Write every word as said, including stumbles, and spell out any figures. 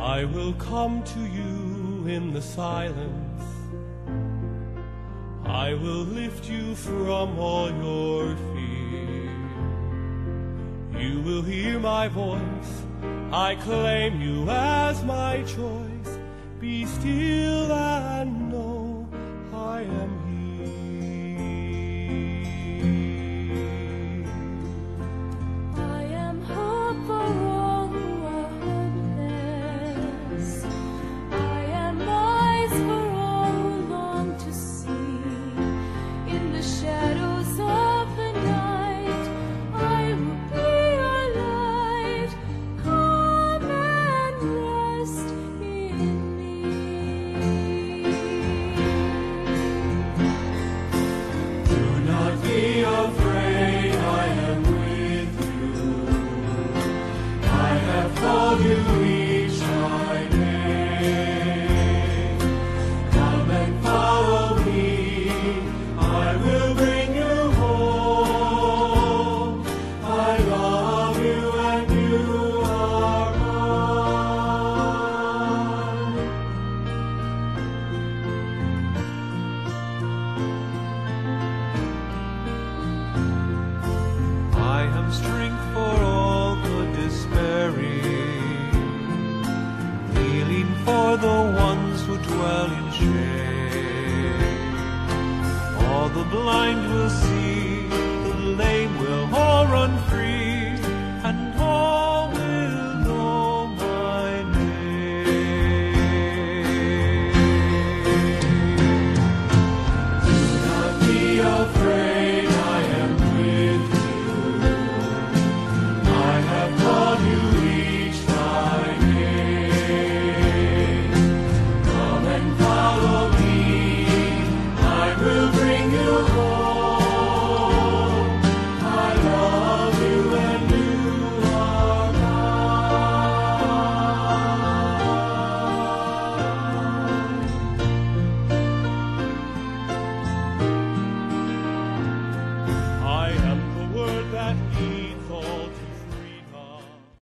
I will come to you in the silence. I will lift you from all your fear. You will hear my voice. I claim you as my choice. Be still and know I am here. I am hope for all who are hopeless. I am eyes for all who long to see. In the shadows of the night, I will be your light. Come and rest in me. Do not be afraid, I am with you. I have called you each my name. Come and follow me, I will bring you home. I love you and you are mine. I am strength for all good despairing, healing for the ones who dwell in shame. All the blind will see, the lame will all run free.